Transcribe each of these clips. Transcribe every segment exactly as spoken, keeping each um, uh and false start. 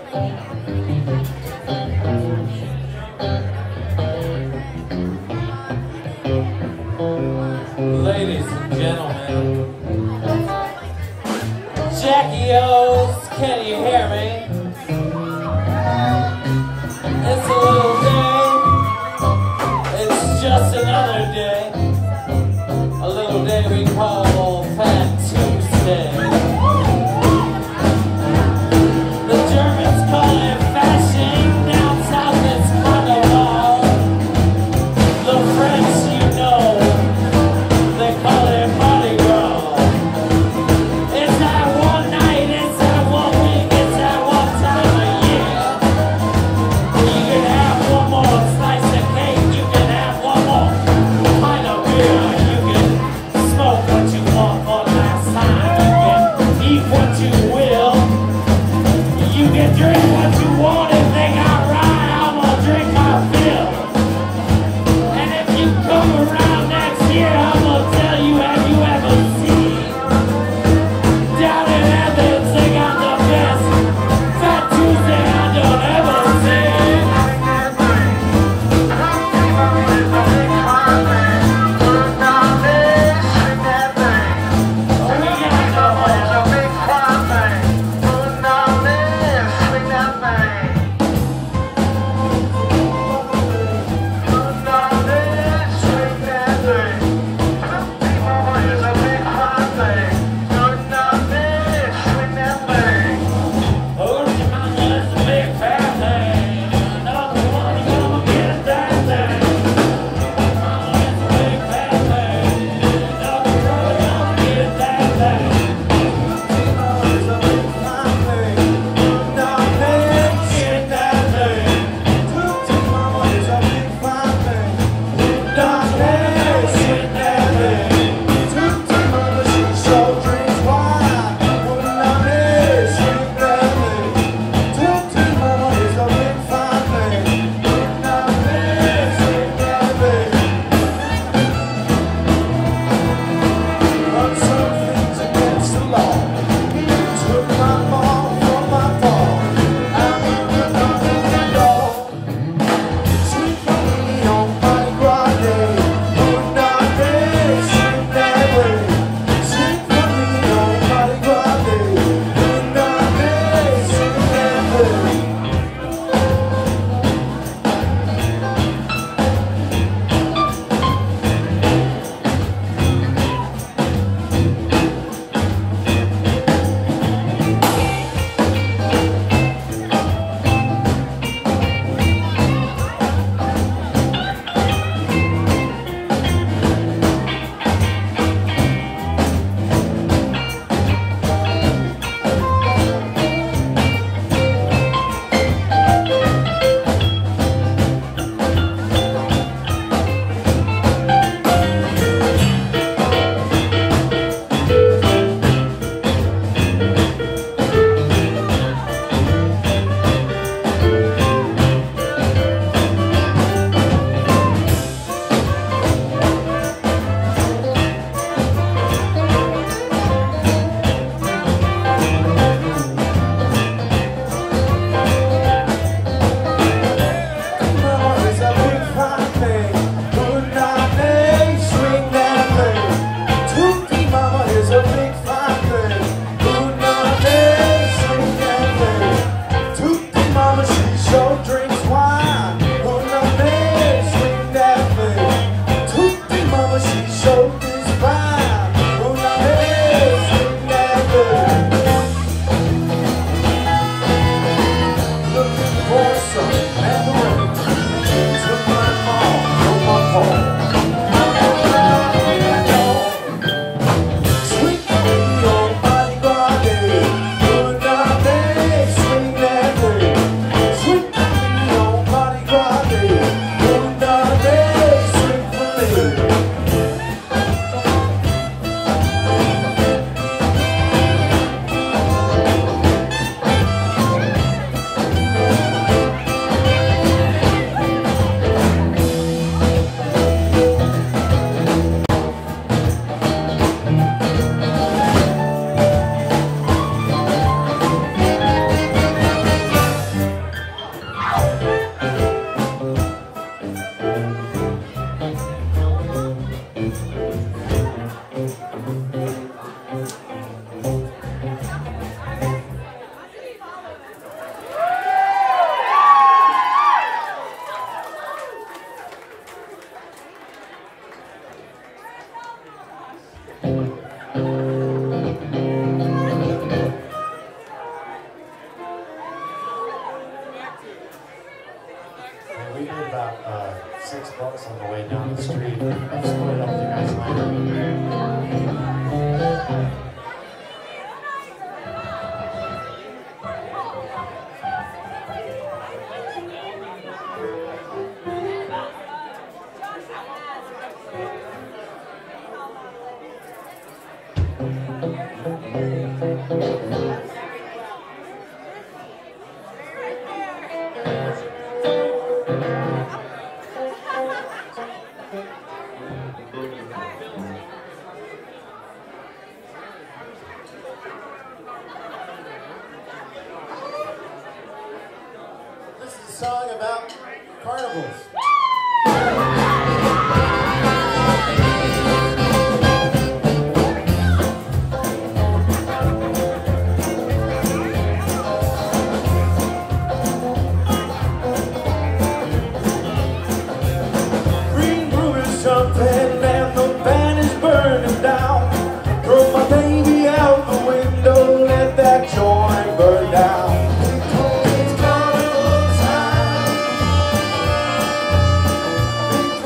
Ladies and gentlemen, Jackie O's, can you hear me? It's a little day, it's just another day, a little day we call Old Fat Tuesday. The Germans call it fashion, down south it's carnival. The French, you know, they call it Mardi Gras. It's that one night, it's that one week, it's that one time a year. You can have one more slice of cake, you can have one more pint of beer, you can smoke what you want one last time, you can eat what you will, you can drink what you want. If they got rye, I'm gonna drink my fill. And if you come around next year, I'm gonna tell you, have you ever seen? Down in Athens, they got the best Fat Tuesday I don't ever see. Oh, we got the whole. paid about uh, six bucks on the way down the street. I'll split it up with you guys later. This is a song about carnivals. Green room is jumping and the van is burning down. Throw my baby out the window, let that joint burn down. It's carnival time.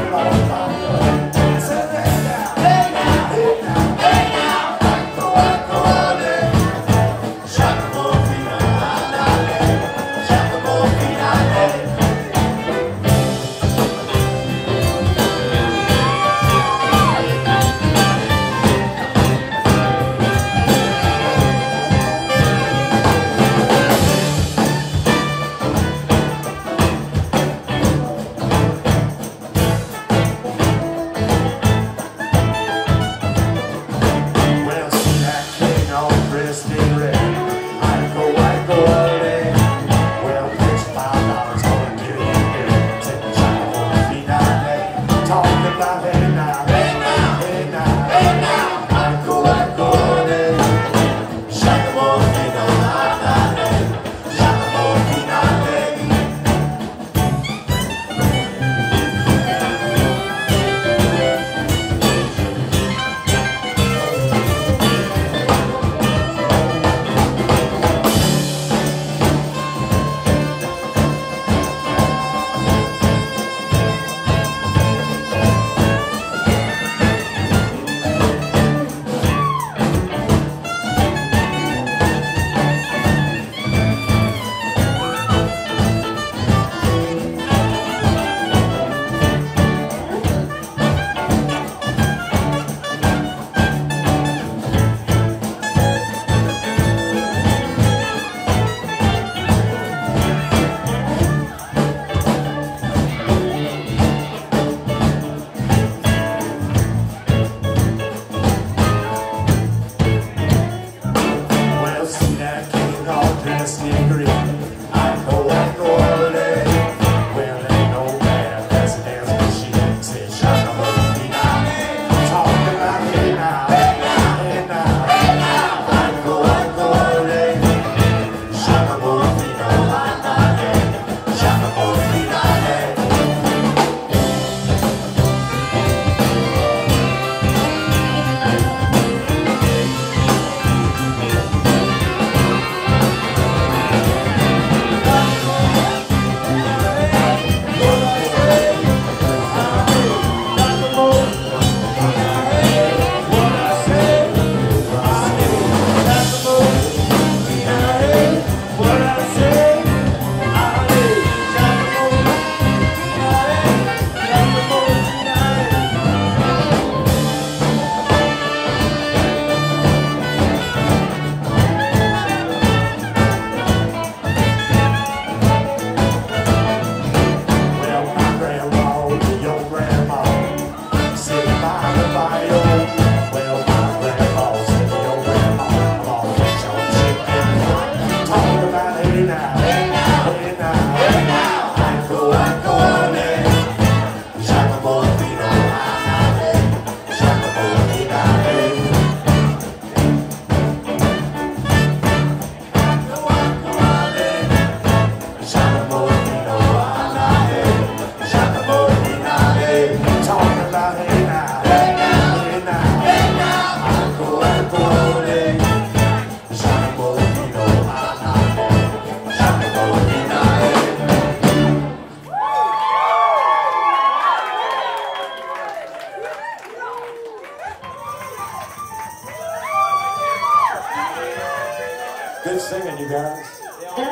Good singing, you guys. Yeah,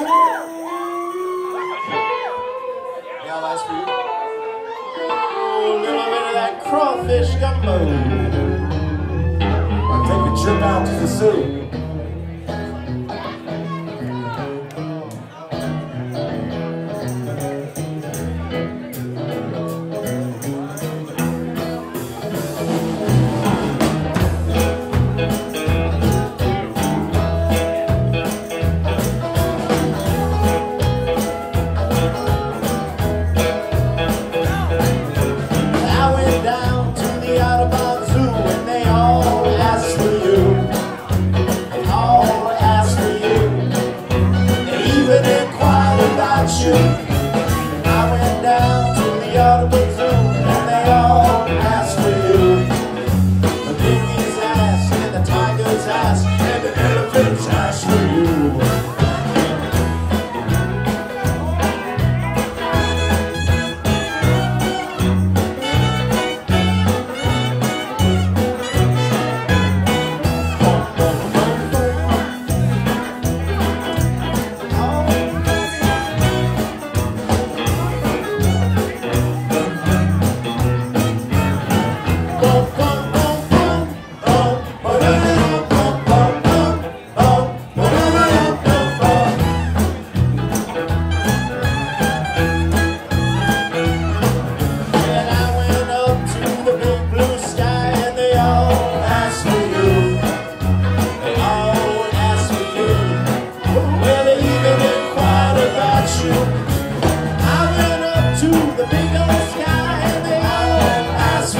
that's for you. Oh, a little bit of that crawfish gumbo. I'll take a trip out to the zoo. Down to the Audubon Zoo and they all asked for you.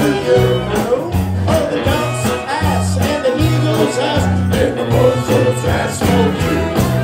for you. Oh, the ducks ass and the eagles ass and the buzzards ass for you.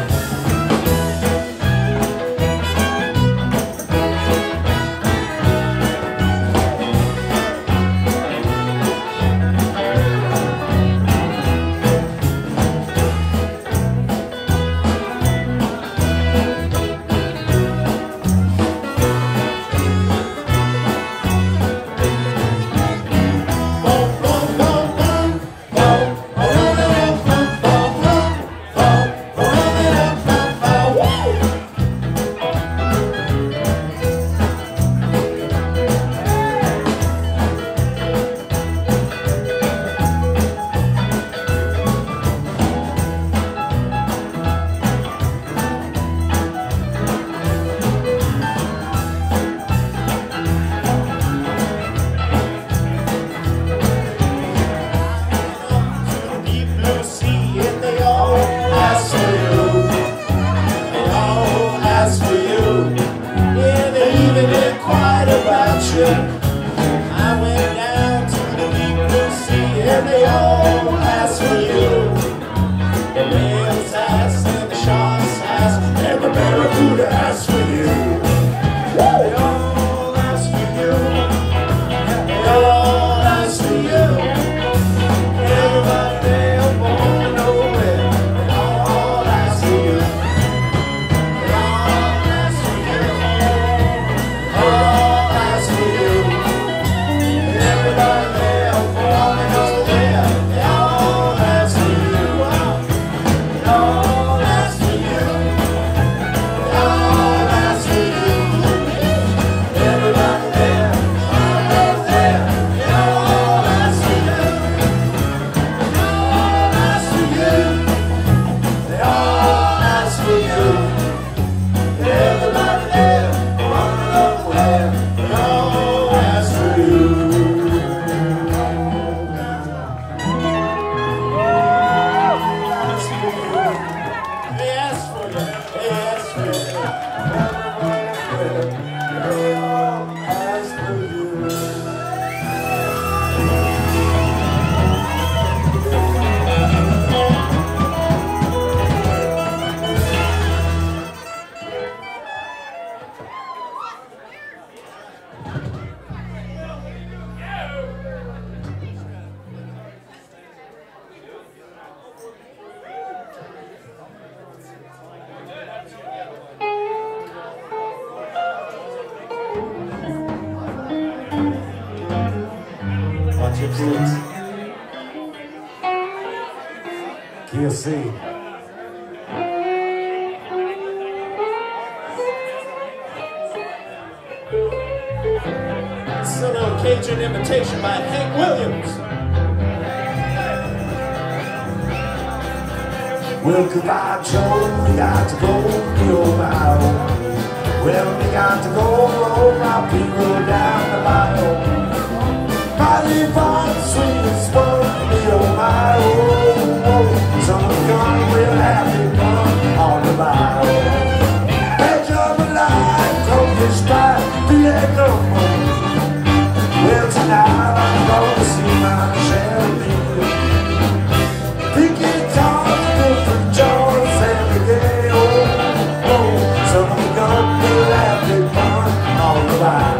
I went down to the deep blue sea and they all asked for you. The whales asked and the sharks asked and the barracuda asked for you. They all asked for you. They all asked for you. Everybody there won't know where. They all asked for you. They all asked for you. They all asked for you. Everybody there won't know where. They all asked for you. They all asked for you. They all asked for you. Everybody there won't know where. They all asked for you. They all asked for you. Everybody there won't know where. They all asked for you. They asked for you. They asked for you. They all asked for you. Watch your sticks. Key of C. It's a little Cajun imitation by Hank Williams. Well, goodbye, Joe, we got to go, we oh my oh. Well, we got to go, oh my people down the mile. Mighty fine, sweet and spoke, me oh my oh, oh. Someone's gonna will have it done on the mile. Edge of a line, cold this time, be that no more. Well, tonight I'm gonna see my champagne. Big guitars, different jaws, every day, oh, oh. Someone's gonna will have it done on the mile.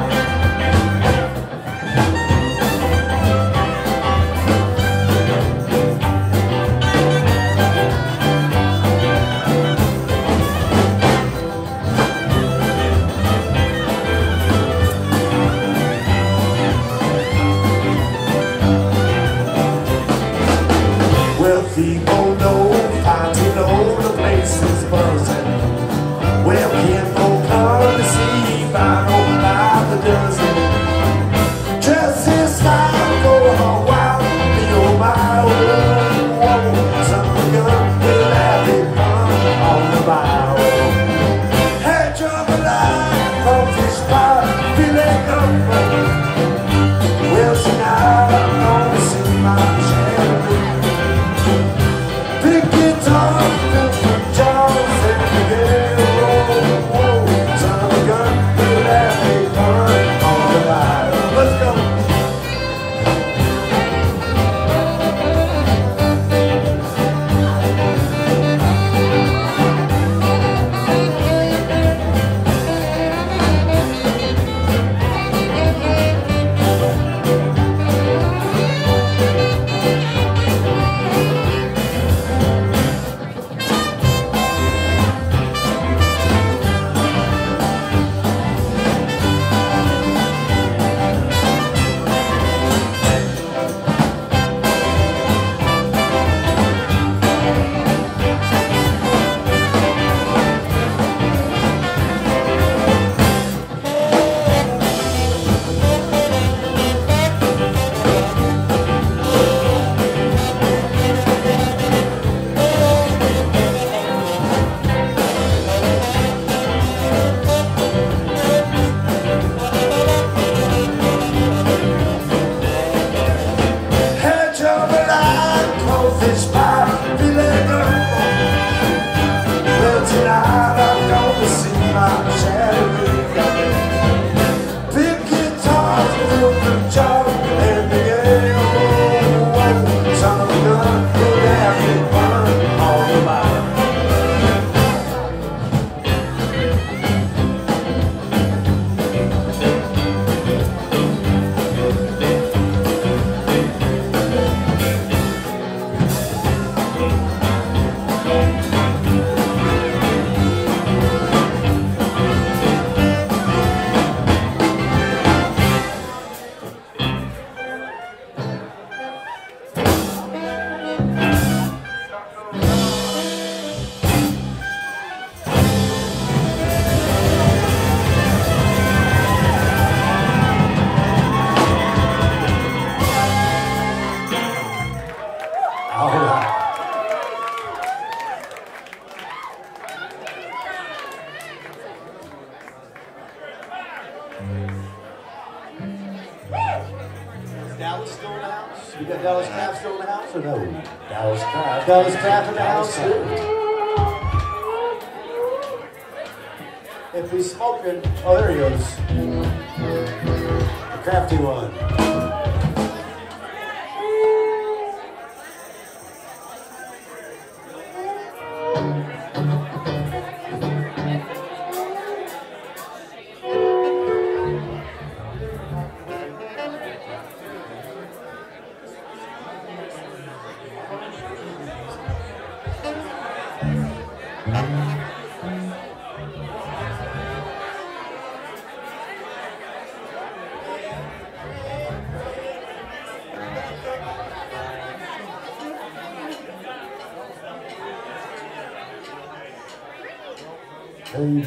Well, people know, find you know the place is buzzing. Well, people come to see by no by the dozen. Just this time, go on wild, me oh my oh, oh. Some gun will have it fun on the mile. Hedge of a line, from fish fire, feeling up. Well, tonight I'm gonna see my champagne. out and began. Oh, oh, son of a gun, go down and burn all the light. Dallas still in the house? You got Dallas Craft still in the house or no? Dallas Craft. Dallas Craft in the Dallas house too. Craft. If he's smoking, oh there he goes. The crafty one. Hey.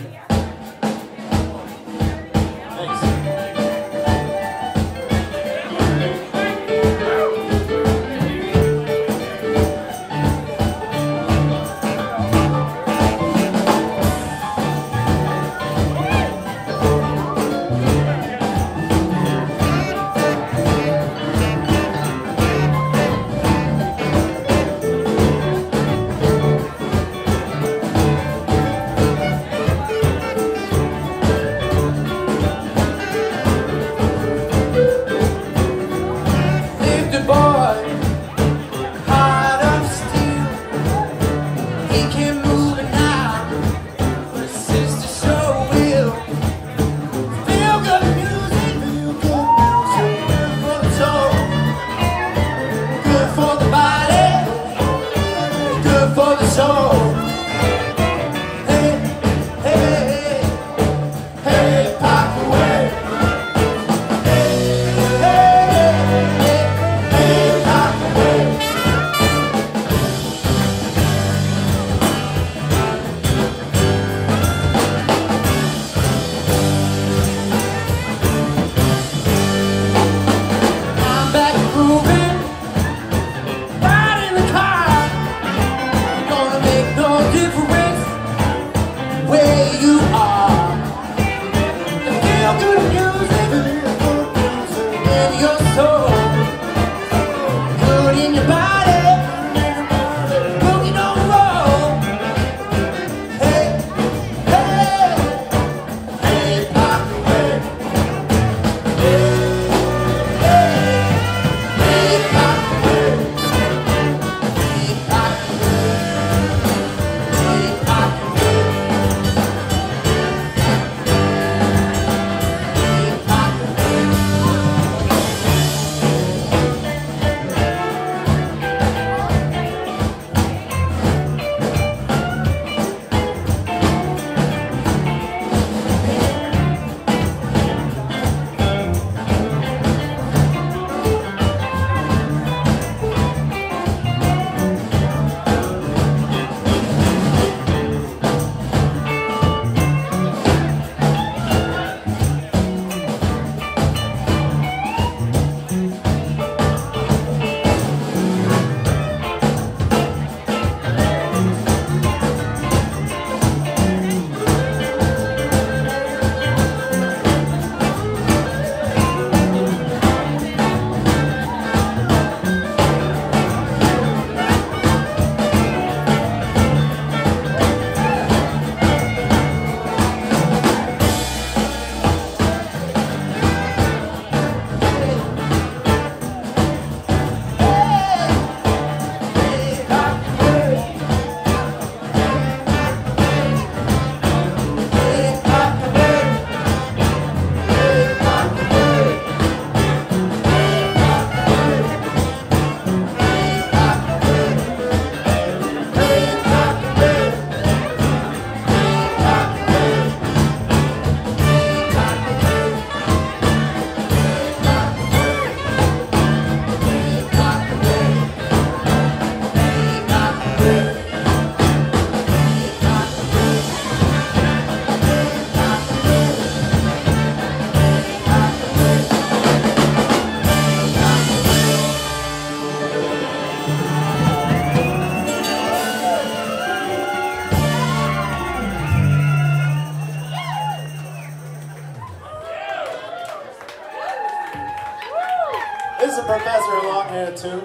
is a professor of long hair too.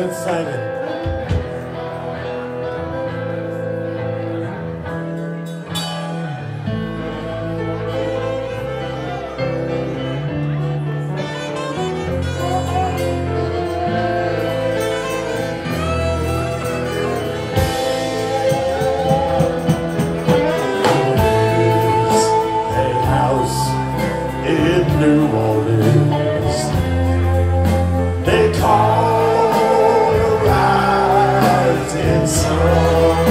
quit singing. New Orleans, they call the rising sun.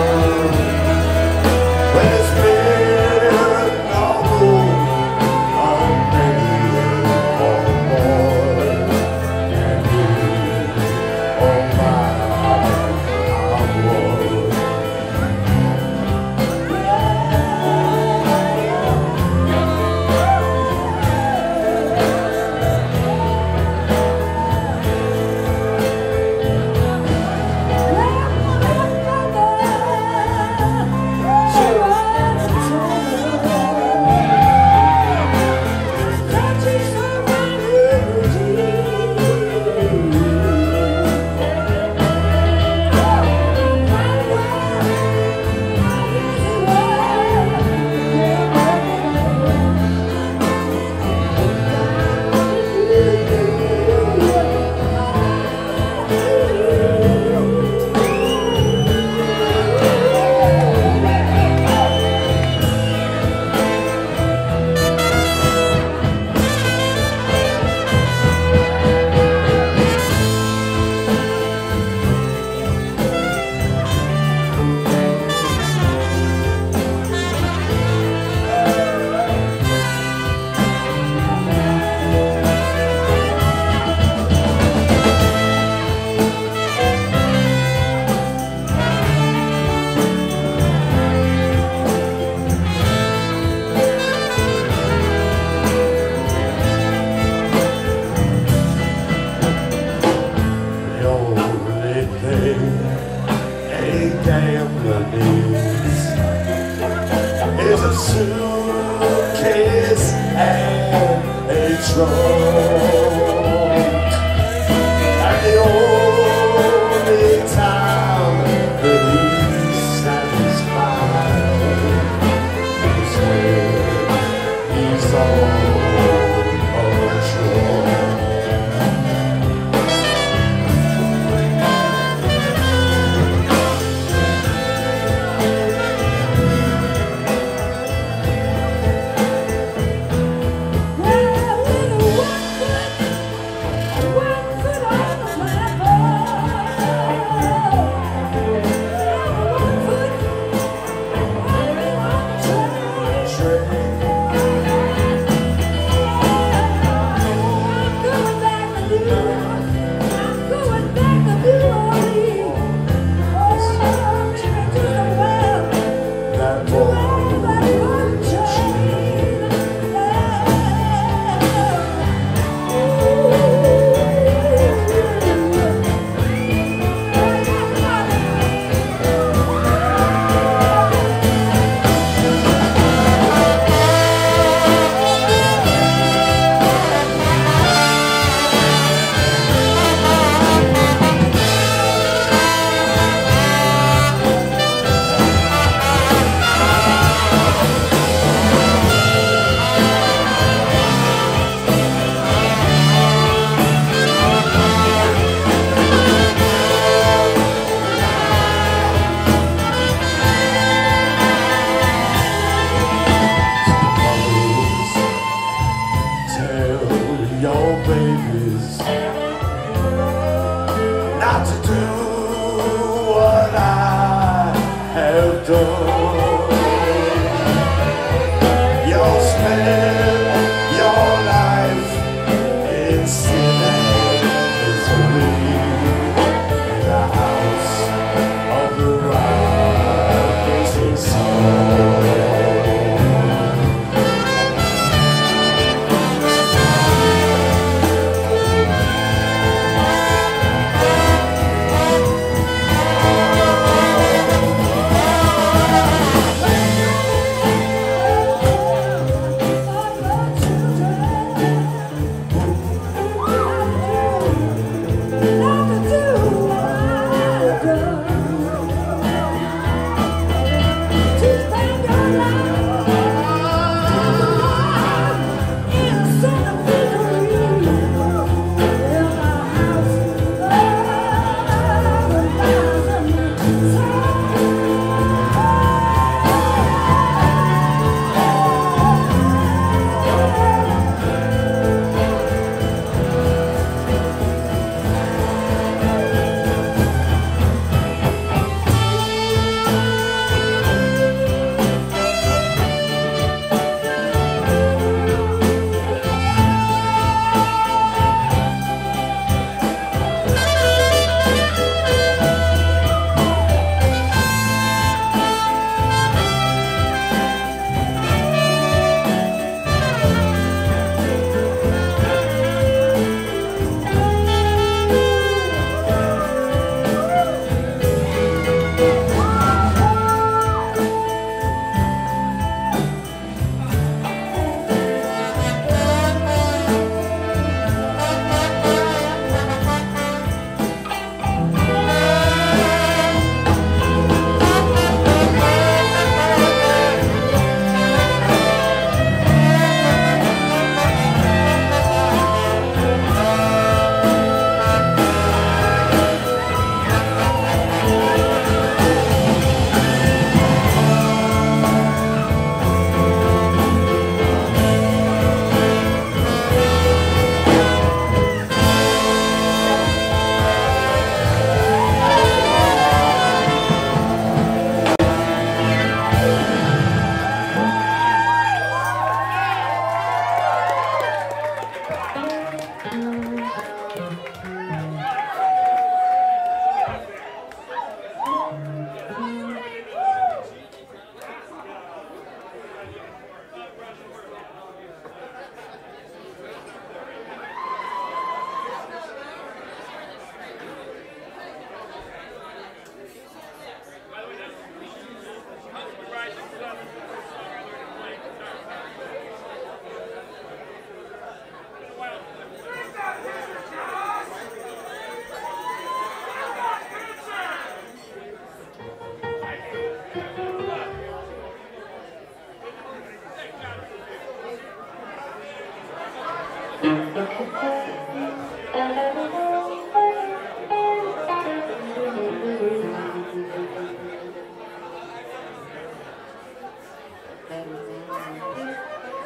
When it's been novel, unmade for boy, and you, oh my, I would. Is a suitcase and a trunk, and the only time that he's satisfied is when he's on a trunk. Well,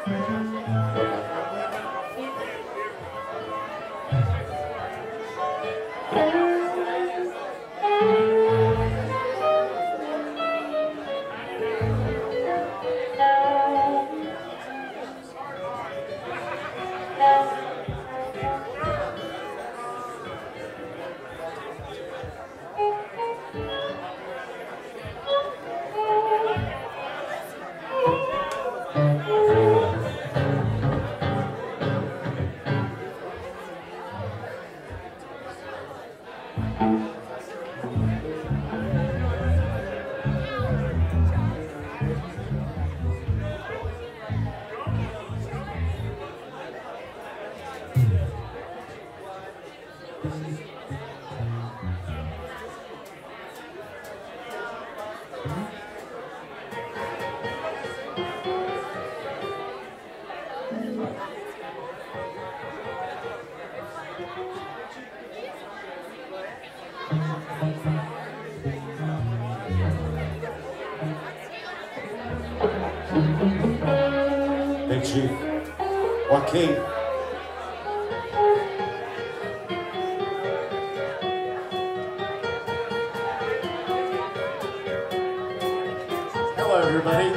Big Chief Joaquin. Hello, everybody.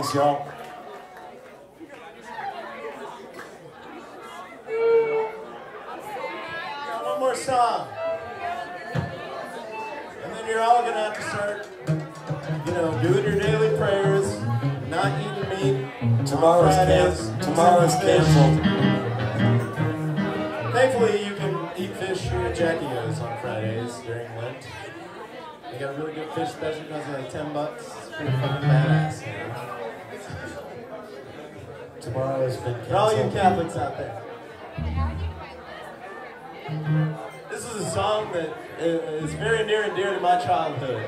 Thanks, y'all. Got one more song. And then you're all going to have to start, you know, doing your daily prayers, not eating meat. Tomorrow's Fridays, can tomorrow's fish. canceled. Thankfully, you can eat fish here at Jackie O's on Fridays during Lent. They got a really good fish special, costs like ten bucks. It's pretty fucking badass, you know? Tomorrow has been For all you canceled. Catholics out there. This is a song that is very near and dear to my childhood.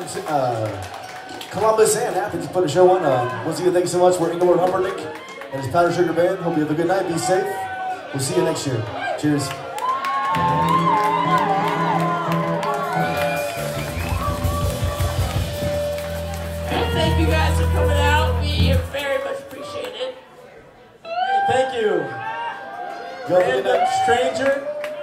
uh, Columbus and Athens put a show on. Uh, once again, thank you so much. We're Engelbert Humperdinck and his Powder Sugar Band. Hope you have a good night. Be safe. We'll see you next year. Cheers. Thank you guys for coming out. We very much appreciate it. Hey, thank you. Random stranger.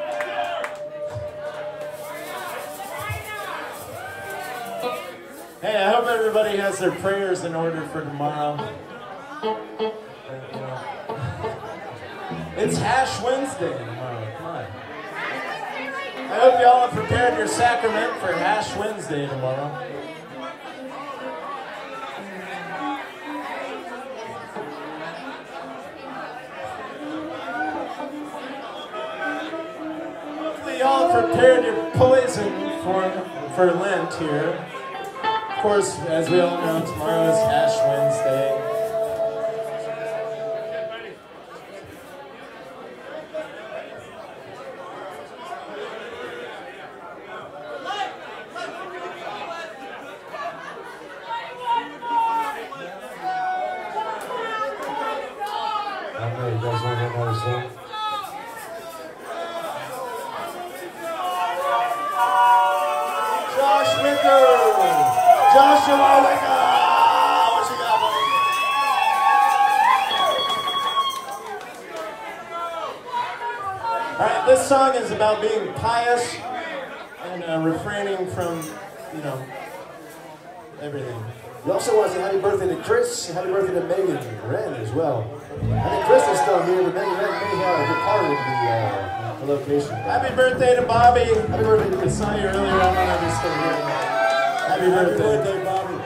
Hey, I hope everybody has their prayers in order for tomorrow. It's Ash Wednesday tomorrow. Come on. I hope you all have prepared your sacrament for Ash Wednesday tomorrow. Hopefully you all have prepared your poison for, for Lent here. Of course, as we all know, tomorrow is Ash Wednesday. I know you guys want to hear another song. Josh Wicker! Joshua Wicker! What you got, buddy? Alright, this song is about being pious and uh, refraining from, you know, everything. We also want to say happy birthday to Chris, happy birthday to Megan Wren as well. I think Chris is still here, but Megan Wren may have departed the, uh, the location. Happy birthday to Bobby. Happy birthday to I saw you earlier, I don't know if you're still here. Happy birthday. Happy birthday, Bobby.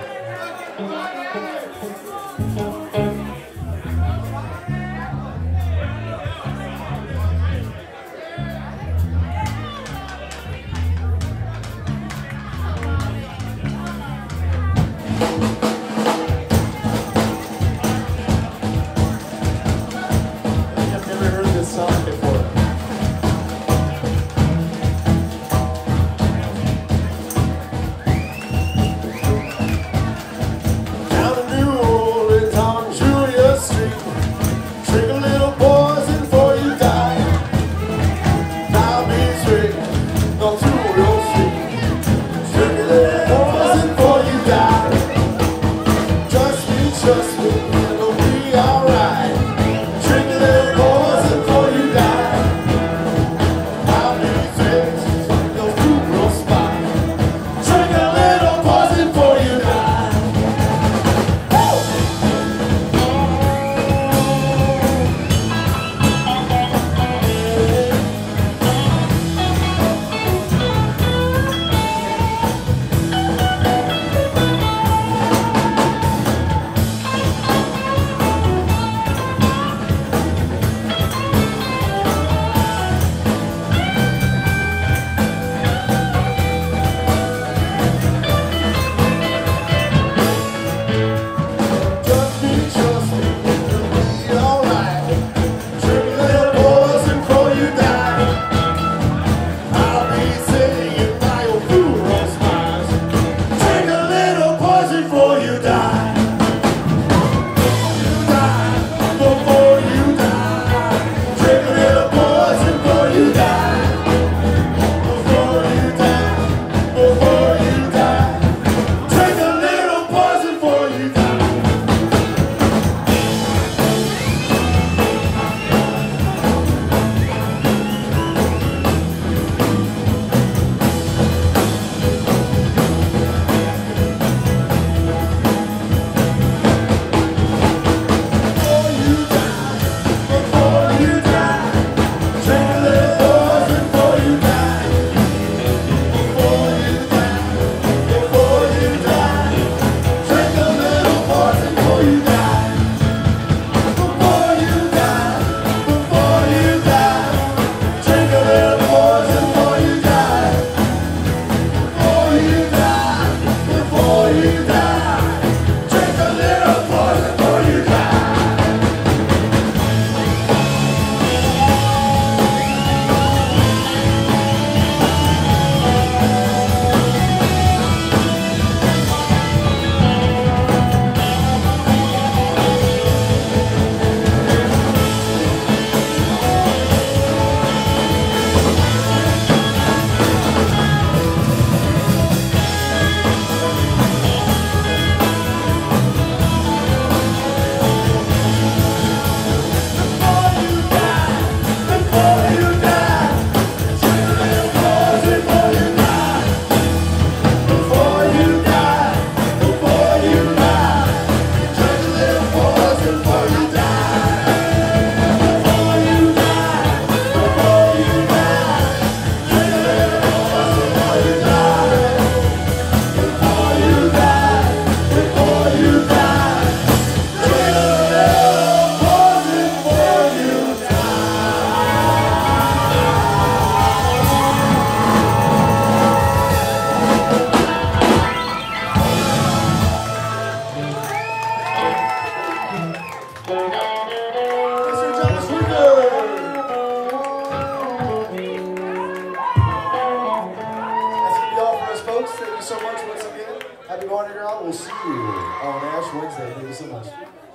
I've never heard this song before. Down in New Orleans on Julia Street, drink a little poison before you die. Now be straight on Julia Street, drink a little poison before you die. Mister Thomas Weaver. That's gonna be all for us, folks. Thank you so much once again. Happy Mardi Gras. We'll see you on Ash Wednesday. Thank you so much.